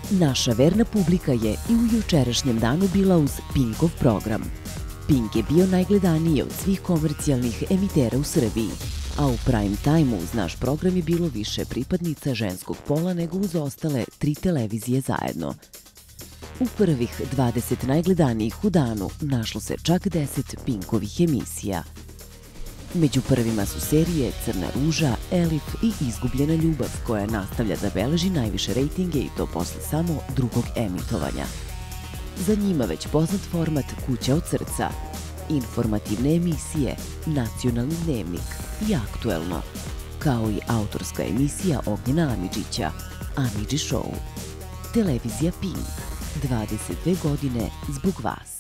Naša verna publika je i u jučerašnjem danu bila uz Pinkov program. Pink je bio najgledaniji od svih komercijalnih emitera u Srbiji, a u prime time-u uz naš program je bilo više pripadnica ženskog pola nego uz ostale 3 televizije zajedno. U prvih 20 najgledanijih u danu našlo se čak 10 Pinkovih emisija. Među prvima su serije Crna ruža, Elif i Izgubljena ljubav, koja nastavlja da beleži najviše rejtinge i to posle samo drugog emitovanja. Za njima već poznat format Kuća od srca, informativne emisije, Nacionalni dnevnik i Aktuelno, kao i autorska emisija Ognjena Amidžića, Amidži show. Televizija Pink, 22 godine zbog vas.